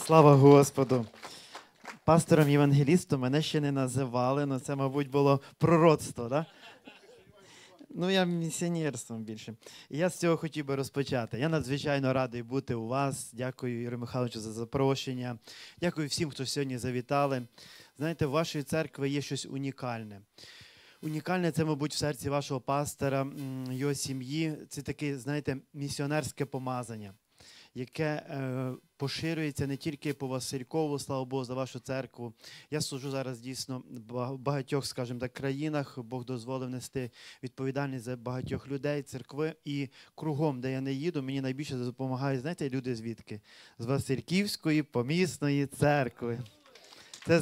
Слава Господу! Пастором-євангелістом мене ще не називали, але це, мабуть, було пророцтво, да? Ну, я місіонерством більше. І я з цього хотів би розпочати. Я надзвичайно радий бути у вас. Дякую, Юрію Михайловичу, за запрошення. Дякую всім, хто сьогодні завітали. Знаєте, в вашій церкві є щось унікальне. Унікальне це, мабуть, в серці вашого пастора, його сім'ї. Це таке, знаєте, місіонерське помазання, яке поширюється не тільки по Василькову, слава Богу, за вашу церкву. Я служу зараз дійсно в багатьох, скажімо так, країнах. Бог дозволив нести відповідальність за багатьох людей, церкви. І кругом, де я не їду, мені найбільше допомагають, знаєте, люди звідки? З Васильківської помісної церкви. Це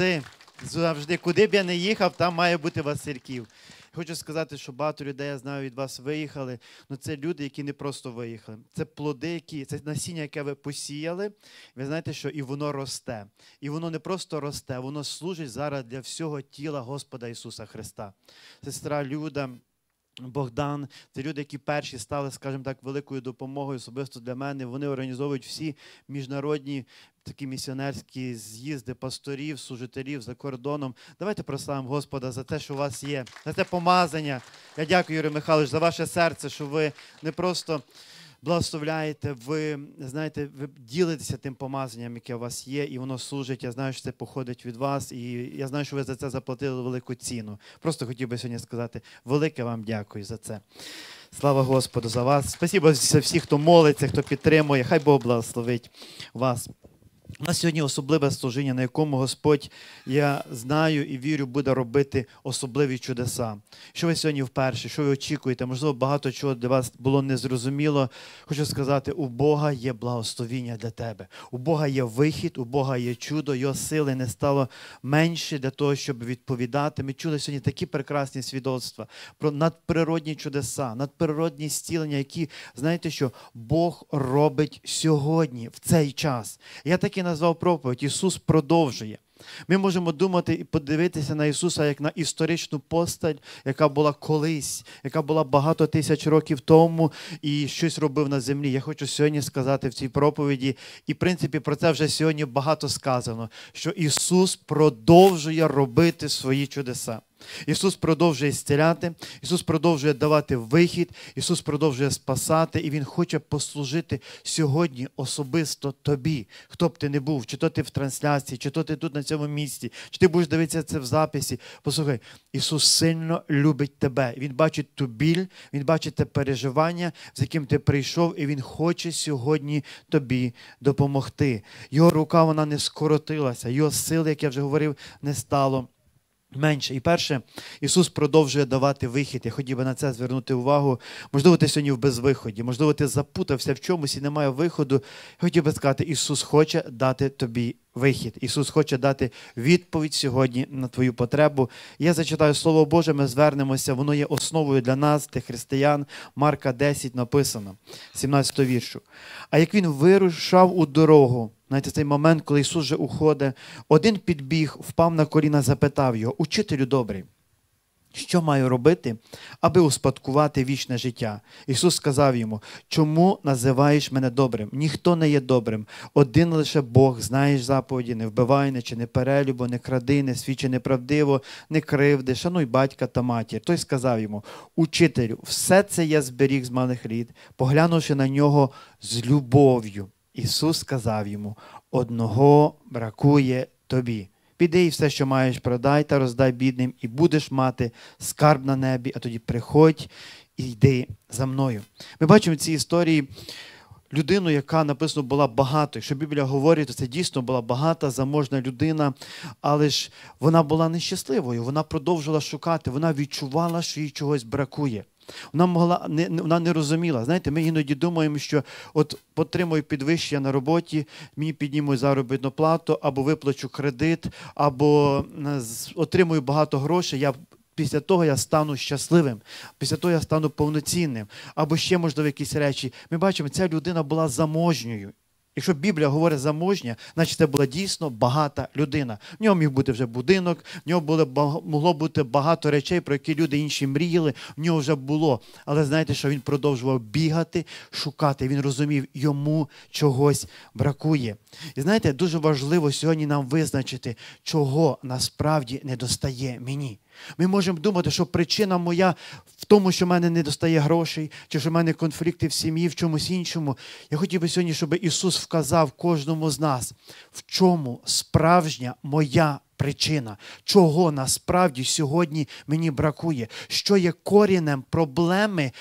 завжди, куди б я не їхав, там має бути Васильків. Хочу сказати, що багато людей, я знаю, від вас виїхали, але це люди, які не просто виїхали. Це плоди, це насіння, яке ви посіяли. Ви знаєте, що і воно росте. І воно не просто росте, воно служить зараз для всього тіла Господа Ісуса Христа. Сестра Люда, Богдан, це люди, які перші стали, скажімо так, великою допомогою особисто для мене. Вони організовують всі міжнародні такі місіонерські з'їзди пасторів, служителів за кордоном. Давайте прославимо Господа за те, що у вас є, за це помазання. Я дякую, Юрій Михайлович, за ваше серце, що ви не просто благословляєте, ви, знаєте, ви ділитеся тим помазанням, яке у вас є, і воно служить. Я знаю, що це походить від вас, і я знаю, що ви за це заплатили велику ціну. Просто хотів би сьогодні сказати, велике вам дякую за це. Слава Господу за вас. Спасибо за всіх, хто молиться, хто підтримує. Хай Бог благословить вас. У нас сьогодні особливе служіння, на якому Господь, я знаю і вірю, буде робити особливі чудеса. Що ви сьогодні вперше, що ви очікуєте? Можливо, багато чого для вас було незрозуміло. Хочу сказати, у Бога є благословіння для тебе. У Бога є вихід, у Бога є чудо, Його сили не стало менше для того, щоб відповідати. Ми чули сьогодні такі прекрасні свідоцтва про надприродні чудеса, надприродні зцілення, які, знаєте що, Бог робить сьогодні, в цей час. Я таки назвав проповідь «Ісус продовжує». Ми можемо думати і подивитися на Ісуса як на історичну постать, яка була колись, яка була багато тисяч років тому і щось робив на землі. Я хочу сьогодні сказати в цій проповіді, і в принципі про це вже сьогодні багато сказано, що Ісус продовжує робити свої чудеса. Ісус продовжує зціляти, Ісус продовжує давати вихід, Ісус продовжує спасати, і Він хоче послужити сьогодні особисто тобі. Хто б ти не був, чи то ти в трансляції, чи то ти тут на цьому місці, чи ти будеш дивитися це в записі. Послухай, Ісус сильно любить тебе. Він бачить ту біль, Він бачить те переживання, з яким ти прийшов, і Він хоче сьогодні тобі допомогти. Його рука, вона не скоротилася, Його сили, як я вже говорив, не стало менше. І перше, Ісус продовжує давати вихід. Я хотів би на це звернути увагу. Можливо, ти сьогодні в безвиході, можливо, ти запутався в чомусь і немає виходу. Я хотів би сказати, Ісус хоче дати тобі вихід. Ісус хоче дати відповідь сьогодні на твою потребу. Я зачитаю Слово Боже, ми звернемося, воно є основою для нас, тих християн. Марка 10 написано, 17 віршу. А як він вирушав у дорогу, знаєте, цей момент, коли Ісус вже уходить, один підбіг, впав на коліна, запитав його: «Учителю добрий, що маю робити, аби успадкувати вічне життя?» Ісус сказав йому: «Чому називаєш мене добрим? Ніхто не є добрим. Один лише Бог. Знаєш заповіді: не вбивай, не чини перелюбу, не кради, не свідчи неправдиво, не кривди, шануй батька та матір». Той сказав йому: «Учителю, все це я зберіг з малих літ». Поглянувши на нього з любов'ю, Ісус сказав йому: «Одного бракує тобі. Піди і все, що маєш, продай та роздай бідним, і будеш мати скарб на небі, а тоді приходь і йди за мною». Ми бачимо в цій історії людину, яка, написано, була багатою. Якщо Біблія говорить, то це дійсно була багата, заможна людина, але ж вона була нещасливою, вона продовжувала шукати, вона відчувала, що їй чогось бракує. Вона не розуміла. Знаєте, ми іноді думаємо, що от отримую підвищення на роботі, мені піднімуть заробітну плату, або виплачу кредит, або отримую багато грошей, після того я стану щасливим, після того я стану повноцінним, або ще, можливо, якісь речі. Ми бачимо, ця людина була заможньою. Якщо Біблія говорить заможня, значить це була дійсно багата людина. В нього міг бути вже будинок, в нього могло бути багато речей, про які люди інші мріяли, в нього вже було. Але знаєте, що він продовжував бігати, шукати. Він розумів, йому чогось бракує. І знаєте, дуже важливо сьогодні нам визначити, чого насправді недостає мені. Ми можемо думати, що причина моя в тому, що в мене не достає грошей, чи що в мене конфлікти в сім'ї, в чомусь іншому. Я хотів би сьогодні, щоб Ісус вказав кожному з нас, в чому справжня моя причина, чого насправді сьогодні мені бракує, що є корінем проблеми,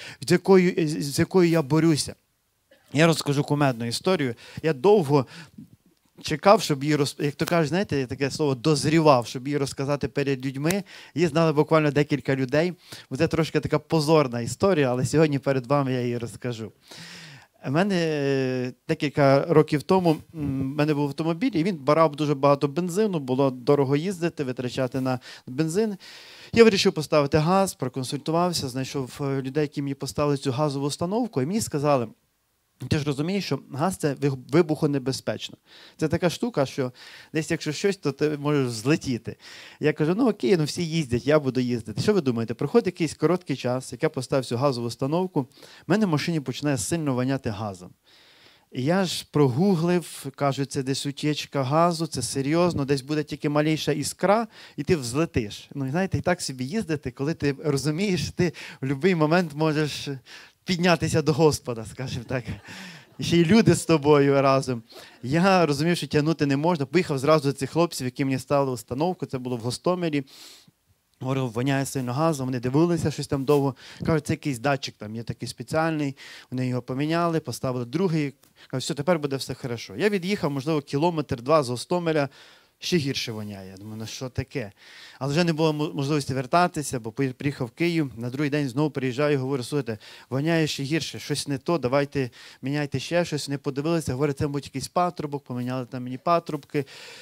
з якою я борюся. Я розкажу кумедну історію. Я довго чекав, щоб її, як то кажуть, знаєте, таке слово дозрівав, щоб її розказати перед людьми. Її знали буквально декілька людей. Це трошки така позорна історія, але сьогодні перед вами я її розкажу. У мене декілька років тому в мене був автомобіль, і він брав дуже багато бензину, було дорого їздити, витрачати на бензин. Я вирішив поставити газ, проконсультувався, знайшов людей, які мені поставили цю газову установку, і мені сказали: ти ж розумієш, що газ – це вибухонебезпечно. Це така штука, що десь якщо щось, то ти можеш злетіти. Я кажу, ну окей, ну всі їздять, я буду їздити. Що ви думаєте? Проходить якийсь короткий час, як я поставив цю газову установку, в мене в машині починає сильно воняти газом. І я ж прогуглив, кажу, це десь утічка газу, це серйозно, десь буде тільки малейша іскра, і ти взлетиш. Ну, і знаєте, і так собі їздити, коли ти розумієш, ти в будь-який момент можеш піднятися до Господа, скажімо так. І ще й люди з тобою разом. Я розумів, що тягнути не можна. Поїхав зразу до цих хлопців, які мені ставили установку. Це було в Гостомелі. Говорив, воняє сильно газом. Вони дивилися щось там довго. Кажуть, це якийсь датчик там є такий спеціальний. Вони його поміняли, поставили другий. Кажуть, все, тепер буде все хорошо. Я від'їхав, можливо, 1-2 кілометри з Гостомеля. Ще гірше воняє. Я думаю, ну що таке? Але вже не було можливості вертатися, бо приїхав в Київ, на другий день знову приїжджаю і говорю, слухайте, воняє ще гірше, щось не то, давайте міняйте ще щось. Не подивилися, говорять, це, мабуть, якийсь патрубок, поміняли там мені патрубки.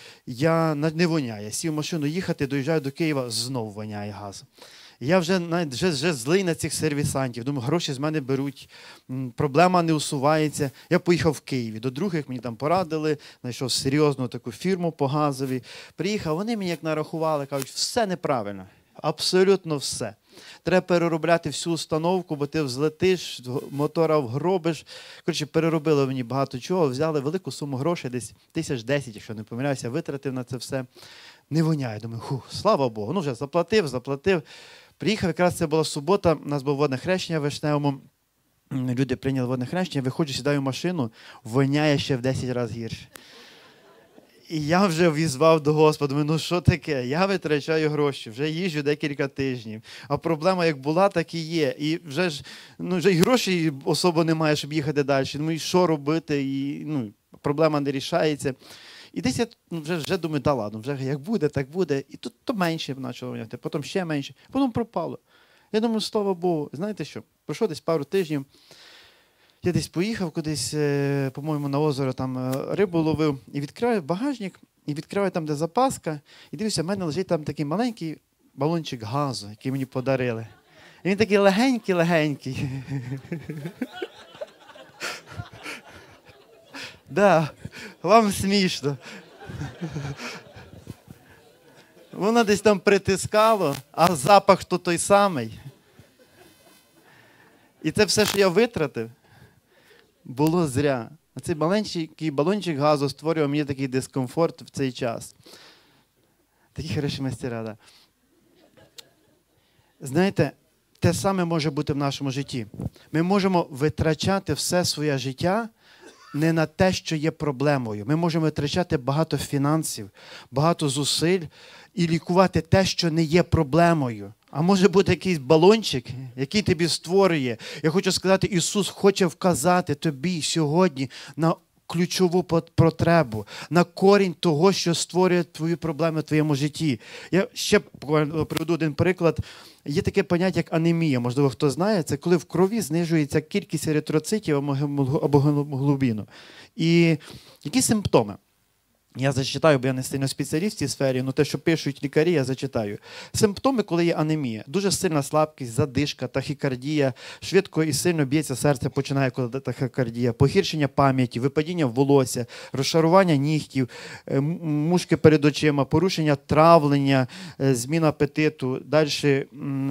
Я не воняє. Сів в машину їхати, доїжджаю до Києва, знову воняє газ. Я вже злий на цих сервісантів. Думаю, гроші з мене беруть, проблема не усувається. Я поїхав в Києві. До других мені там порадили, знайшов серйозну таку фірму по газові. Приїхав, вони мені як нарахували, кажуть, все неправильно. Абсолютно все. Треба переробляти всю установку, бо ти взлетиш, мотора вгробиш. Коротше, переробили мені багато чого, взяли велику суму грошей, десь 1010, якщо не помиляюся, витратив на це все. Не воняє. Думаю, слава Богу. Ну вже заплатив. Приїхав, якраз це була субота, у нас було водне хрещення в Вишневому. Люди прийняли водне хрещення, виходжу, сідаю в машину, воняє ще в 10 разів гірше. І я вже візвав до Господа, думаю, ну що таке? Я витрачаю гроші, вже їжджу декілька тижнів. А проблема як була, так і є. І вже ж, вже й грошей особо немає, щоб їхати далі. Ну і що робити? І проблема не рішається. І десь я вже думаю, та ладно, вже як буде, так буде. І тут то менше почало воняти, потім ще менше, потім пропало. Я думаю, слава Богу, знаєте що, пройшло десь пару тижнів, я десь поїхав кудись, по-моєму, на озеро, там рибу ловив, і відкриваю багажник, і відкриваю там, де запаска, і дивлюся, в мене лежить там такий маленький балончик газу, який мені подарили. І він такий легенький. Да, вам смішно. Воно десь там притискало, а запах то той самий. І це все, що я витратив, було зря. Цей маленький балончик газу створював мені такий дискомфорт в цей час. Такі хороші майстера, да. Знаєте, те саме може бути в нашому житті. Ми можемо витрачати все своє життя не на те, що є проблемою. Ми можемо витрачати багато фінансів, багато зусиль і лікувати те, що не є проблемою. А може бути якийсь балончик, який тобі створює. Я хочу сказати, Ісус хоче вказати тобі сьогодні на ключову потребу, на корінь того, що створює твої проблеми в твоєму житті. Я ще приведу один приклад. Є таке поняття, як анемія. Можливо, хто знає, це коли в крові знижується кількість еритроцитів або гемоглобіну. І які симптоми? Я зачитаю, бо я не сильно спеціаліст в цій сфері, але те, що пишуть лікарі, я зачитаю. Симптоми, коли є анемія. Дуже сильна слабкість, задишка, тахікардія, швидко і сильно б'ється серце, починає коли тахікардія, погіршення пам'яті, випадіння волосся, розшарування нігтів, мушки перед очима, порушення травлення, зміна апетиту, далі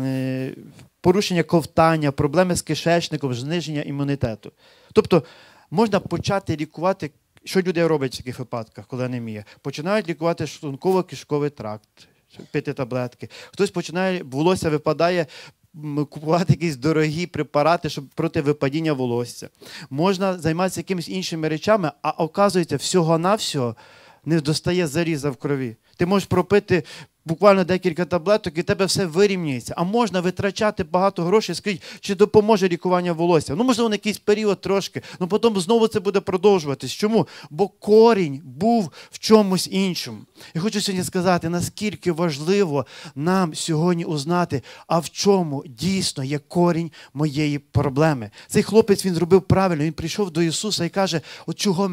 порушення ковтання, проблеми з кишечником, зниження імунітету. Тобто можна почати лікувати. Що люди роблять в таких випадках, коли анемія? Починають лікувати шлунково-кишковий тракт, пити таблетки. Хтось починає, волосся випадає, купувати якісь дорогі препарати, щоб проти випадіння волосся. Можна займатися якимись іншими речами, а оказується, всього-навсього не достає заліза в крові. Ти можеш пропити буквально декілька таблеток, і в тебе все вирівнюється. А можна витрачати багато грошей, скажіть, чи допоможе лікування волосся? Ну, можливо, на якийсь період трошки, але потім знову це буде продовжуватись. Чому? Бо корінь був в чомусь іншому. Я хочу сьогодні сказати, наскільки важливо нам сьогодні узнати, а в чому дійсно є корінь моєї проблеми. Цей хлопець, він зробив правильно, він прийшов до Ісуса і каже, от чого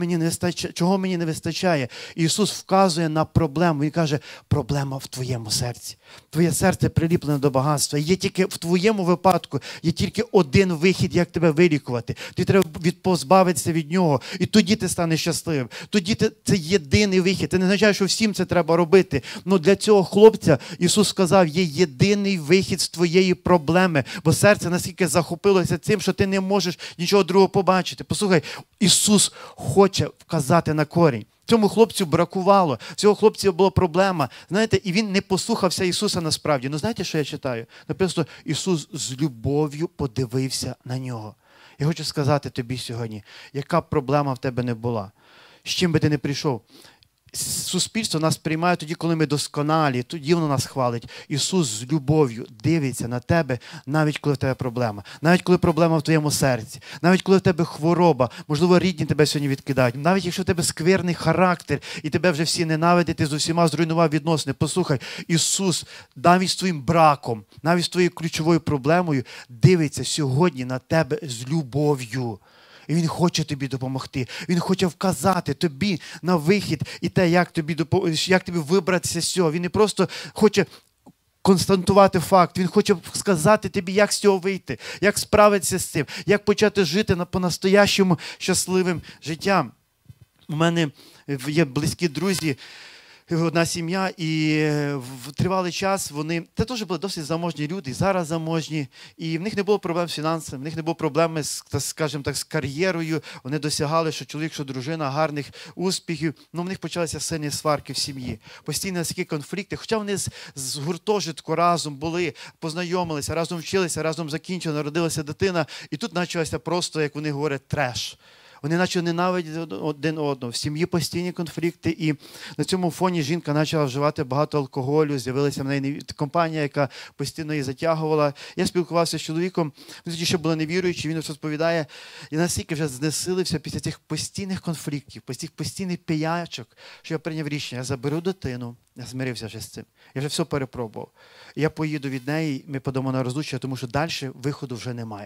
мені не вистачає. І Ісус вказує на проблему. Він каже, проблема в твоєму серці. Твоє серце приліплене до багатства. Є тільки в твоєму випадку, є тільки один вихід, як тебе вилікувати. Ти треба позбавитися від нього, і тоді ти станеш щасливим. Тоді це єдиний вихід. Це не означає, що всім це треба робити. Але для цього хлопця Ісус сказав, є єдиний вихід з твоєї проблеми, бо серце наскільки захопилося цим, що ти не можеш нічого другого побачити. Послухай, Ісус хоче вказати на корінь. Цьому хлопцю бракувало, цього хлопця була проблема. Знаєте, і він не послухався Ісуса насправді. Ну знаєте, що я читаю? Написано, Ісус з любов'ю подивився на нього. Я хочу сказати тобі сьогодні, яка б проблема в тебе не була, з чим би ти не прийшов. Суспільство нас приймає тоді, коли ми досконалі, тоді воно нас хвалить. Ісус з любов'ю дивиться на тебе, навіть коли в тебе проблема, навіть коли проблема в твоєму серці, навіть коли в тебе хвороба, можливо, рідні тебе сьогодні відкидають, навіть якщо в тебе скверний характер і тебе вже всі ненавидять, ти з усіма зруйнував відносини. Послухай, Ісус навіть з твоїм браком, навіть з твоєю ключовою проблемою дивиться сьогодні на тебе з любов'ю. І Він хоче тобі допомогти. Він хоче вказати тобі на вихід і те, як тобі вибратися з цього. Він не просто хоче констатувати факт. Він хоче сказати тобі, як з цього вийти, як справитися з цим, як почати жити по-настоящому щасливим життям. У мене є близькі друзі, одна сім'я, і в тривалий час вони, це теж були досить заможні люди, і зараз заможні, і в них не було проблем з фінансами, в них не було проблем скажімо так, з кар'єрою, вони досягали, що чоловік, що дружина, гарних успіхів, але в них почалися сильні сварки в сім'ї, постійно такі конфлікти, хоча вони з гуртожитку разом були, познайомилися, разом вчилися, разом закінчили, народилася дитина, і тут почалося просто, як вони говорять, треш. Вони почали ненавидіти один одного, в сім'ї постійні конфлікти, і на цьому фоні жінка почала вживати багато алкоголю, з'явилася в неї компанія, яка постійно її затягувала. Я спілкувався з чоловіком, він тоді ще був невіруючий, він розповідає, і настільки вже знесилився після цих постійних конфліктів, цих постійних пиячок, що я прийняв рішення, я заберу дитину, я змирився вже з цим, я вже все перепробував. Я поїду від неї, ми подамо на розлучення, тому що далі виходу вже немає.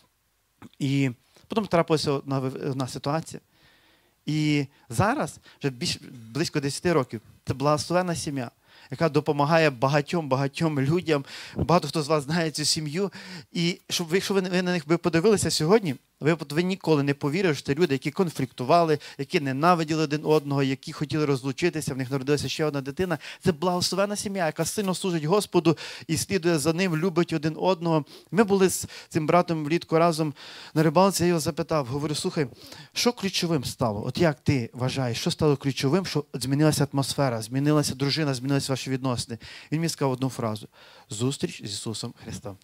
І потім трапилася одна ситуація. І зараз, вже близько 10 років, це благословенна сім'я, яка допомагає багатьом людям. Багато хто з вас знає цю сім'ю. І якщо ви на них подивилися сьогодні, ви ніколи не повірите, що це люди, які конфліктували, які ненавиділи один одного, які хотіли розлучитися, в них народилася ще одна дитина. Це благословенна сім'я, яка сильно служить Господу і слідує за ним, любить один одного. Ми були з цим братом влітку разом на рибалці, я його запитав, говорю, слухай, що ключовим стало? От як ти вважаєш, що стало ключовим, що змінилася атмосфера, змінилася дружина, змінилися ваші відносини? Він мені сказав одну фразу: зустріч з Ісусом Христом.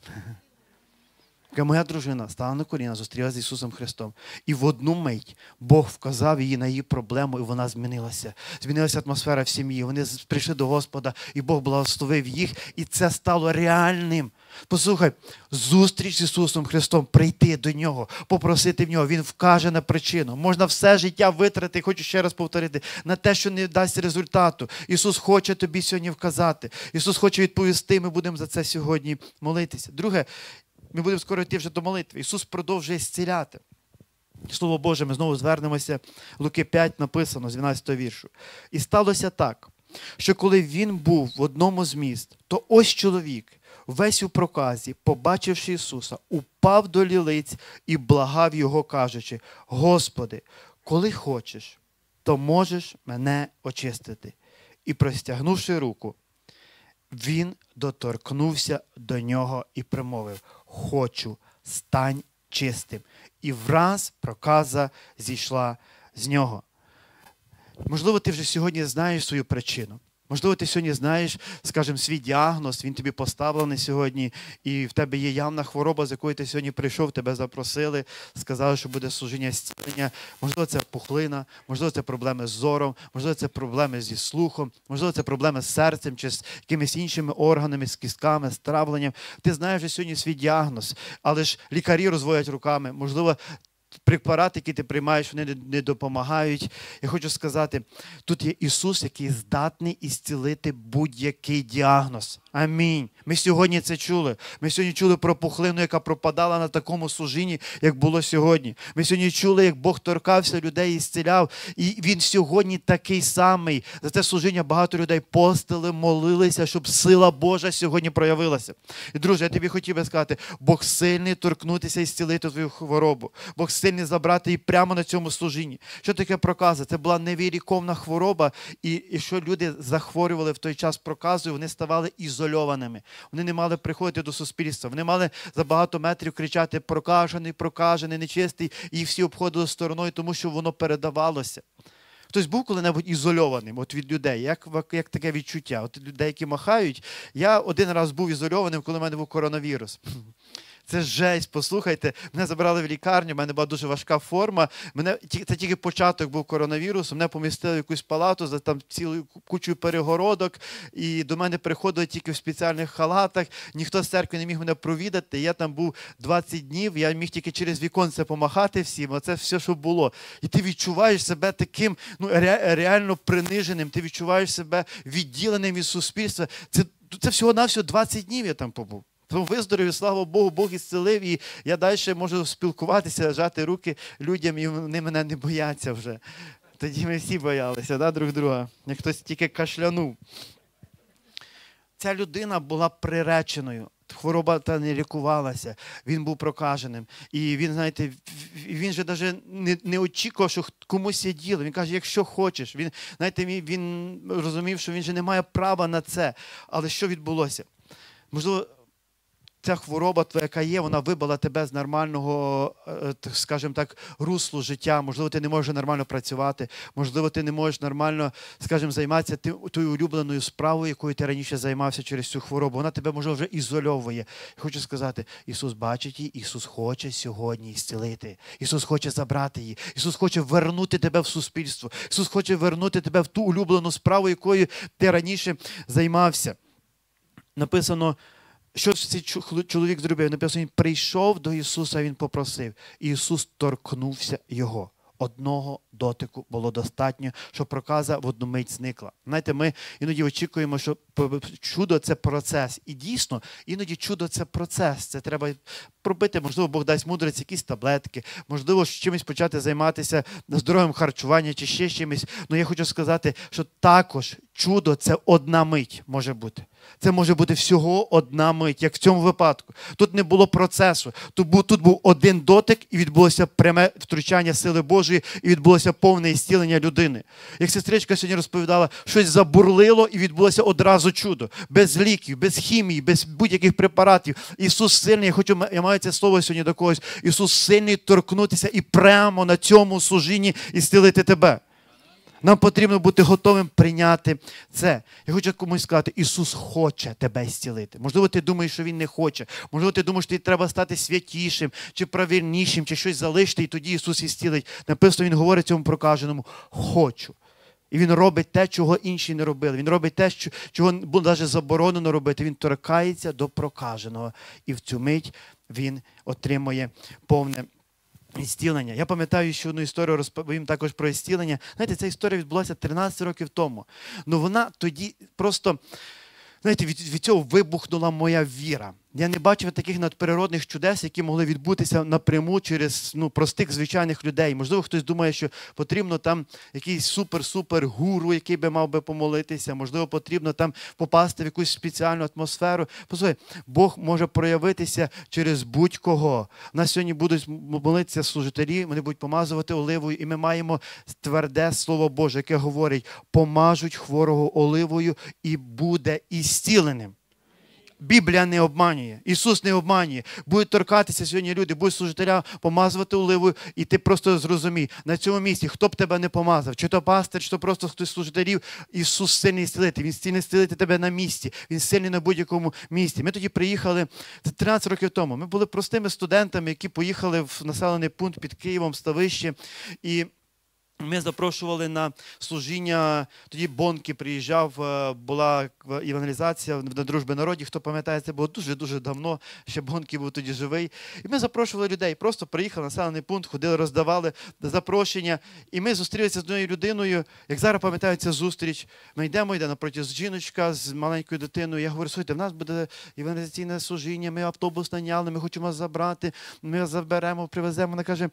Моя дружина стала на коліна, зустрілася з Ісусом Христом. І в одну мить Бог вказав її на її проблему, і вона змінилася. Змінилася атмосфера в сім'ї. Вони прийшли до Господа, і Бог благословив їх, і це стало реальним. Послухай, зустріч з Ісусом Христом, прийти до Нього, попросити в Нього, Він вкаже на причину. Можна все життя витратити, хочу ще раз повторити, на те, що не дасть результату. Ісус хоче тобі сьогодні вказати. Ісус хоче відповісти, ми будемо за це сьогодні молитися. Друге, ми будемо скоро йти вже до молитви. Ісус продовжує зціляти. Слово Боже, ми знову звернемося. Луки 5 написано з 12 віршу. «І сталося так, що коли він був в одному з міст, то ось чоловік, весь у проказі, побачивши Ісуса, упав до лілиць і благав його, кажучи: Господи, коли хочеш, то можеш мене очистити. І простягнувши руку, він доторкнувся до нього і промовив: хочу, стань чистим. І враз проказа зійшла з нього». Можливо, ти вже сьогодні знаєш свою причину. Можливо, ти сьогодні знаєш, скажімо, свій діагноз, він тобі поставлений сьогодні, і в тебе є явна хвороба, з якою ти сьогодні прийшов, тебе запросили, сказали, що буде служіння зцілення. Можливо, це пухлина, можливо, це проблеми з зором, можливо, це проблеми зі слухом, можливо, це проблеми з серцем чи з якимись іншими органами, з кістками, з травленням. Ти знаєш вже сьогодні свій діагноз, але ж лікарі розводять руками. Можливо, препарати, які ти приймаєш, вони не допомагають. Я хочу сказати, тут є Ісус, який здатний ісцілити будь-який діагноз. Амінь. Ми сьогодні це чули. Ми сьогодні чули про пухлину, яка пропадала на такому служінні, як було сьогодні. Ми сьогодні чули, як Бог торкався людей і ісціляв. І Він сьогодні такий самий. За це служіння багато людей постили, молилися, щоб сила Божа сьогодні проявилася. І, друже, я тобі хотів би сказати, Бог сильний торкнутися і зцілити твою хворобу. Бог сильний забрати її прямо на цьому служінні. Що таке проказа? Це була невиліковна хвороба, і що люди захворювали в той час проказою, вони ставали ізольованими. Вони не мали приходити до суспільства. Вони мали за багато метрів кричати: прокажений, прокажений, нечистий. І їх всі обходили стороною, тому що воно передавалося. Хтось був коли-небудь ізольованим от від людей? Як таке відчуття? От людей, які махають. Я один раз був ізольованим, коли в мене був коронавірус. Це жесть, послухайте. Мене забрали в лікарню, в мене була дуже важка форма. Це тільки початок був коронавірусу. Мене помістили в якусь палату за там цілою кучою перегородок. І до мене приходили тільки в спеціальних халатах. Ніхто з церкви не міг мене провідати. Я там був 20 днів, я міг тільки через віконце помахати всім. Оце все, що було. І ти відчуваєш себе таким, реально приниженим. Ти відчуваєш себе відділеним від суспільства. Це всього-навсього 20 днів я там побув. Тому виздоровів, слава Богу, Бог ісцелив, і я далі можу спілкуватися, жати руки людям, і вони мене не бояться вже. Тоді ми всі боялися, да, друг друга, як хтось тільки кашлянув. Ця людина була приреченою. Хвороба та не лікувалася, він був прокаженим. І він, знаєте, він же навіть не очікував, що комусь є діло. Він каже: якщо хочеш. Він, знаєте, він розумів, що він же не має права на це. Але що відбулося? Можливо, ця хвороба твоя, яка є, вона вибила тебе з нормального, скажімо так, руслу життя. Можливо, ти не можеш нормально працювати. Можливо, ти не можеш нормально, скажімо, займатися тою улюбленою справою, якою ти раніше займався через цю хворобу. Вона тебе, можливо, вже ізольовує. Я хочу сказати, Ісус бачить її, Ісус хоче сьогодні ісцілити. Ісус хоче забрати її. Ісус хоче вернути тебе в суспільство. Ісус хоче вернути тебе в ту улюблену справу, якою ти раніше займався. Написано, що цей чоловік зробив? Написано, він прийшов до Ісуса, він попросив. І Ісус торкнувся його. Одного дотику було достатньо, щоб проказа в одну мить зникла. Знаєте, ми іноді очікуємо, що чудо – це процес. І дійсно, іноді чудо – це процес. Це треба пробити, можливо, Бог дасть мудрець, якісь таблетки, можливо, чимось почати займатися здоровим харчуванням чи ще чимось. Але я хочу сказати, що також чудо – це одна мить може бути. Це може бути всього одна мить, як в цьому випадку. Тут не було процесу. Тут був один дотик, і відбулося пряме втручання сили Божої, і відбулося повне ісцілення людини. Як сестричка сьогодні розповідала, щось забурлило, і відбулося одразу чудо. Без ліків, без хімії, без будь-яких препаратів. Ісус сильний, я маю це слово сьогодні до когось, Ісус сильний торкнутися і прямо на цьому служінні ісцілити тебе. Нам потрібно бути готовим прийняти це. Я хочу комусь сказати, Ісус хоче тебе зцілити. Можливо, ти думаєш, що Він не хоче. Можливо, ти думаєш, що тобі треба стати святішим, чи правильнішим, чи щось залишити, і тоді Ісус зцілить. Написано, Він говорить цьому прокаженому: хочу. І Він робить те, чого інші не робили. Він робить те, чого було навіть заборонено робити. Він торкається до прокаженого. І в цю мить він отримує повне зцілення. Я пам'ятаю, що одну історію розповім також про зцілення. Знаєте, ця історія відбулася 13 років тому. Ну вона тоді просто, знаєте, від цього вибухнула моя віра. Я не бачив таких надприродних чудес, які могли відбутися напряму через простих звичайних людей. Можливо, хтось думає, що потрібно там якийсь супер-супер гуру, який би мав би помолитися. Можливо, потрібно там попасти в якусь спеціальну атмосферу. Послухай, Бог може проявитися через будь-кого. У нас сьогодні будуть молитися служителі, вони будуть помазувати оливою, і ми маємо тверде Слово Боже, яке говорить: помажуть хворого оливою і буде ісціленим. Біблія не обманює, Ісус не обманює. Будуть торкатися сьогодні люди, будуть служителя помазувати оливою, і ти просто зрозумій, на цьому місці, хто б тебе не помазав, чи то пастир, чи то просто хтось з служителів, Ісус сильний зцілити, Він сильний зцілити тебе на місці, Він сильний на будь-якому місці. Ми тоді приїхали 13 років тому, ми були простими студентами, які поїхали в населений пункт під Києвом, Ставище, і ми запрошували на служіння, тоді Бонки приїжджав, була евангелізація на Дружбі народів, хто пам'ятає, це було дуже-дуже давно, ще Бонки був тоді живий. І ми запрошували людей, просто приїхали на населений пункт, ходили, роздавали запрошення, і ми зустрілися з однією людиною, як зараз пам'ятаю цю зустріч, ми йде напроти жіночка з маленькою дитиною, я говорю: слухайте, в нас буде евангелізаційне служіння, ми автобус наняли, ми хочемо вас забрати, ми вас заберемо, привеземо. Вона каже: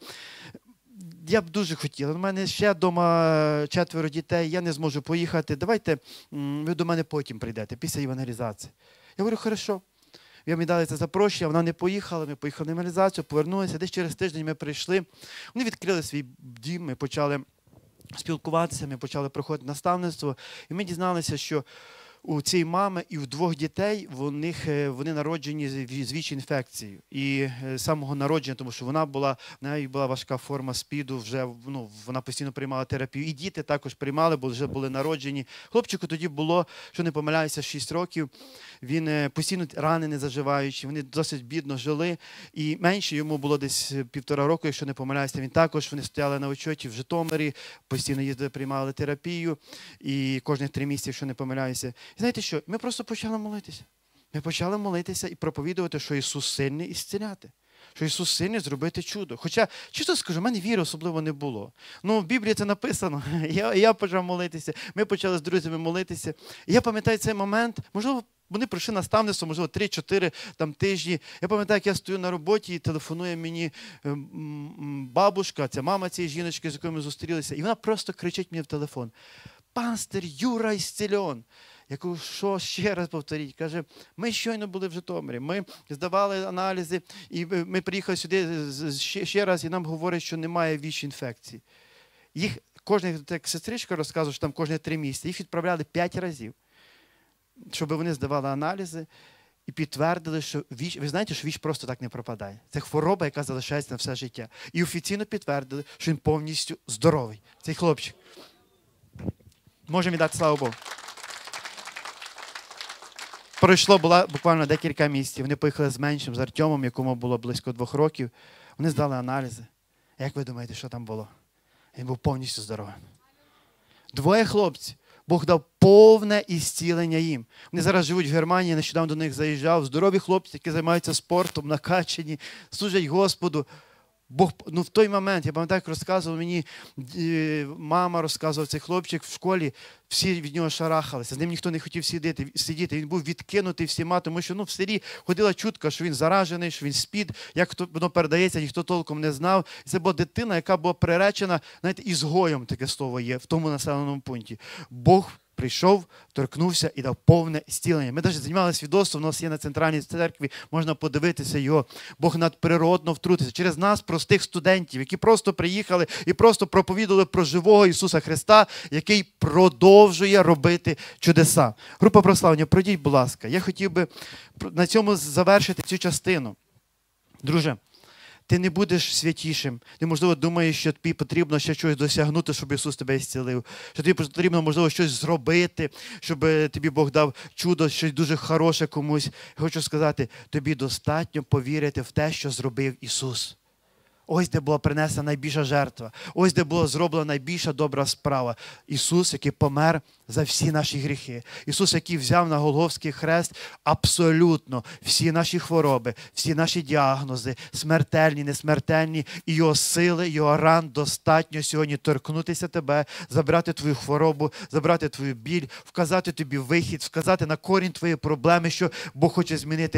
я б дуже хотіла, у мене ще вдома 4 дітей, я не зможу поїхати, давайте ви до мене потім прийдете, після евангелізації. Я говорю: хорошо. Я мені дали це запрошення, вона не поїхала, ми поїхали на евангелізацію, повернулися, десь через тиждень ми прийшли, вони відкрили свій дім, ми почали спілкуватися, ми почали проходити наставництво, і ми дізналися, що у цієї мами і у 2 дітей вони народжені з ВІЧ-інфекцією. І з самого народження, тому що в неї була важка форма СПІДу, вже вона постійно приймала терапію. І діти також приймали, бо вже були народжені. Хлопчику тоді було, що не помиляюся, 6 років. Він постійно ранений, заживаючий, вони досить бідно жили. І менше йому було десь 1,5 року, якщо не помиляюся. Він також, вони стояли на учоті в Житомирі, постійно їздили, приймали терапію. І кожних 3 місяці, якщо не помиляюся. І знаєте що? Ми просто почали молитися. Ми почали молитися і проповідувати, що Ісус сильний і зціляти. Що Ісус сильний зробити чудо. Хоча, чесно скажу, в мене віри особливо не було. В Біблії це написано. Я почав молитися, ми почали з друзями молитися. І я пам'ятаю цей момент, можливо, вони прийшли наставництво, можливо, 3-4 тижні. Я пам'ятаю, як я стою на роботі і телефонує мені бабушка, ця мама цієї жіночки, з якою ми зустрілися. І вона просто кричить мені в телефон: пастир Юра ісцільон. Я кажу: що ще раз повторіть? Каже: ми щойно були в Житомирі, ми здавали аналізи, і ми приїхали сюди ще раз, і нам говорять, що немає ВІЧ-інфекції. Їх, кожна сестричка розказує, що там кожні 3 місяці, їх відправляли 5 разів, щоб вони здавали аналізи і підтвердили, що ВІЧ, ви знаєте, що ВІЧ просто так не пропадає. Це хвороба, яка залишається на все життя. І офіційно підтвердили, що він повністю здоровий, цей хлопчик. Можемо віддати славу Богу. Пройшло буквально декілька місяців. Вони поїхали з меншим, з Артемом, якому було близько 2 років. Вони здали аналізи. Як ви думаєте, що там було? Він був повністю здоровим. 2 хлопці. Бог дав повне ісцілення їм. Вони зараз живуть в Германії, нещодавно до них заїжджав. Здорові хлопці, які займаються спортом, накачані, служать Господу. Бог, в той момент, я пам'ятаю, як розказував мені, мама розказував, цей хлопчик в школі, всі від нього шарахалися, з ним ніхто не хотів сидіти, він був відкинутий всіма, тому що в селі ходила чутка, що він заражений, що він СПІД, як воно передається, ніхто толком не знав. І це була дитина, яка була приречена, знаєте, ізгоєм, таке слово є, в тому населеному пункті. Бог прийшов, торкнувся і дав повне зцілення. Ми навіть займалися свідоцтвом, у нас є на центральній церкві, можна подивитися його. Бог надприродно втрутився через нас, простих студентів, які просто приїхали і просто проповідували про живого Ісуса Христа, який продовжує робити чудеса. Група прославлення, пройдіть, будь ласка. Я хотів би на цьому завершити цю частину. Друже, ти не будеш святішим. Ти, можливо, думаєш, що тобі потрібно ще щось досягнути, щоб Ісус тебе зцілив. Що тобі потрібно, можливо, щось зробити, щоб тобі Бог дав чудо, щось дуже хороше комусь. Я хочу сказати, тобі достатньо повірити в те, що зробив Ісус. Ось де була принесена найбільша жертва. Ось де була зроблена найбільша добра справа. Ісус, який помер за всі наші гріхи. Ісус, який взяв на Голгофський хрест абсолютно всі наші хвороби, всі наші діагнози, смертельні, несмертельні. І Його сили, Його ран достатньо сьогодні торкнутися тебе, забрати твою хворобу, забрати твою біль, вказати тобі вихід, вказати на корінь твоєї проблеми, що Бог хоче змінити.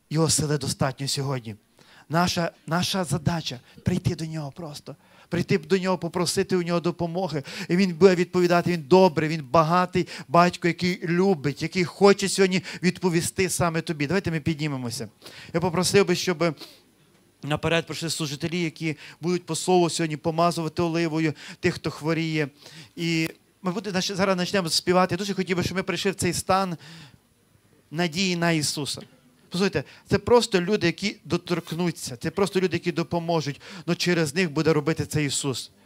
Його сили достатньо сьогодні. Наша задача – прийти до Нього просто. Прийти до Нього, попросити у Нього допомоги. І Він буде відповідати, Він добрий, Він багатий батько, який любить, який хоче сьогодні відповісти саме тобі. Давайте ми піднімемося. Я попросив би, щоб наперед прийшли служителі, які будуть по слову сьогодні помазувати оливою тих, хто хворіє. І ми зараз почнемо співати. Я дуже хотів би, щоб ми прийшли в цей стан надії на Ісуса. Послухайте, це просто люди, які доторкнуться, це просто люди, які допоможуть, але через них буде робити це Ісус.